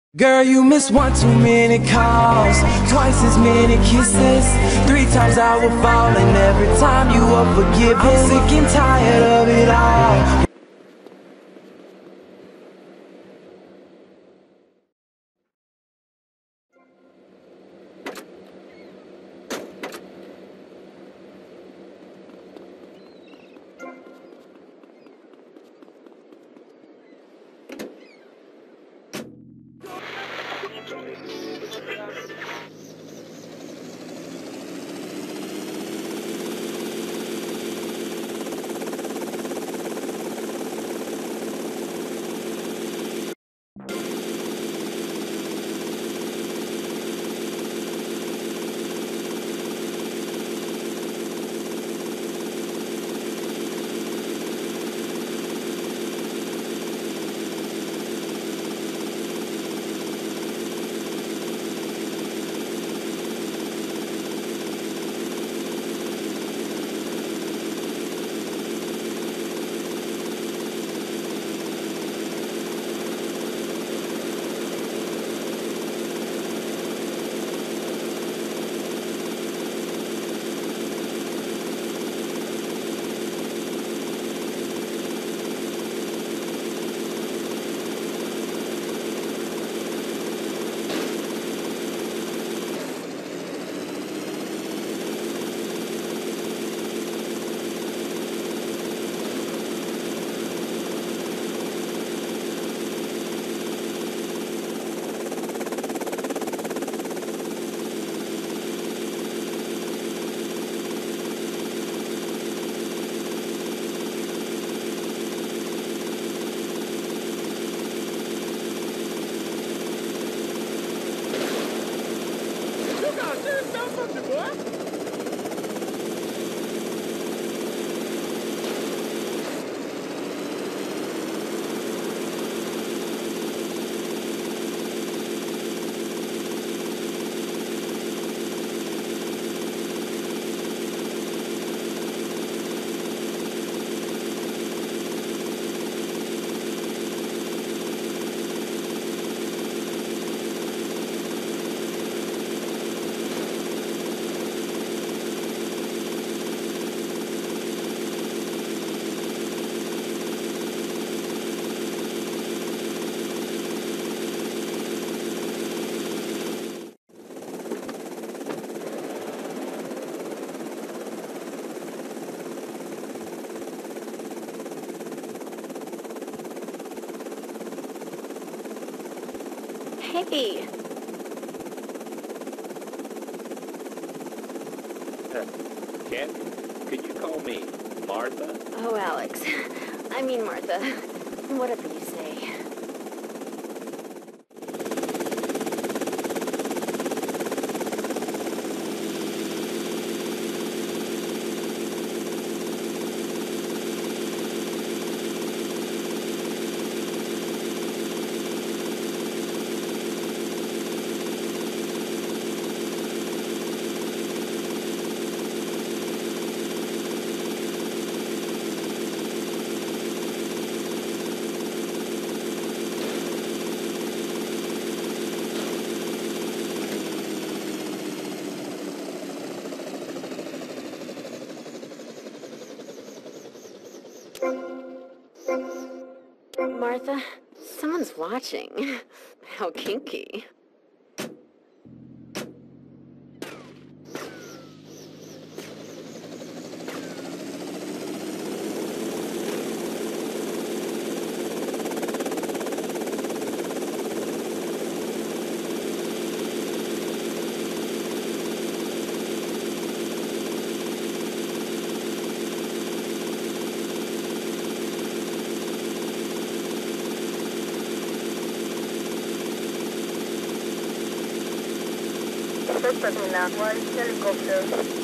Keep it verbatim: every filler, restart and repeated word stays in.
Girl, you miss one too many calls, twice as many kisses. Three times I will fall, and every time you are forgiven. I'm sick and tired of it all. Hey. Ken, could you call me Martha? Oh, Alex. I mean Martha. Whatever you say. Martha, someone's watching. How kinky. Terminal one helicopter.